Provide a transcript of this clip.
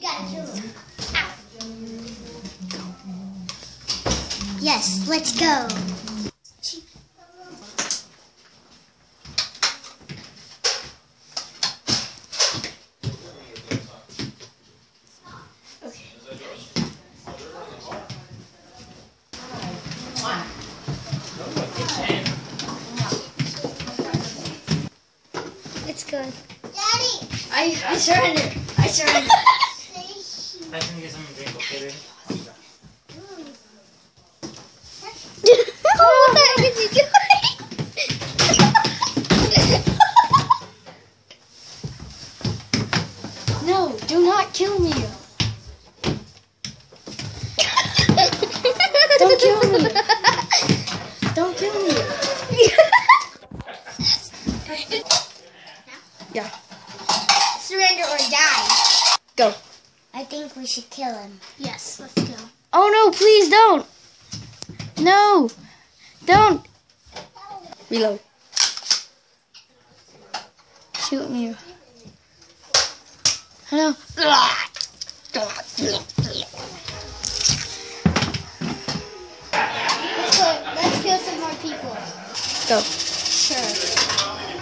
gotta kill him. Ow. Yes, let's go. It's good. Daddy! I surrender. I surrender. I can get some drink, okay, baby? What the heck is he doing? No, do not kill me. Don't kill me. Don't kill me. Yeah. Surrender or die. Go. I think we should kill him. Yes, let's go. Oh no, please don't. No. Don't. Reload. Shoot me. Hello. Let's kill some more people. Go. Sure.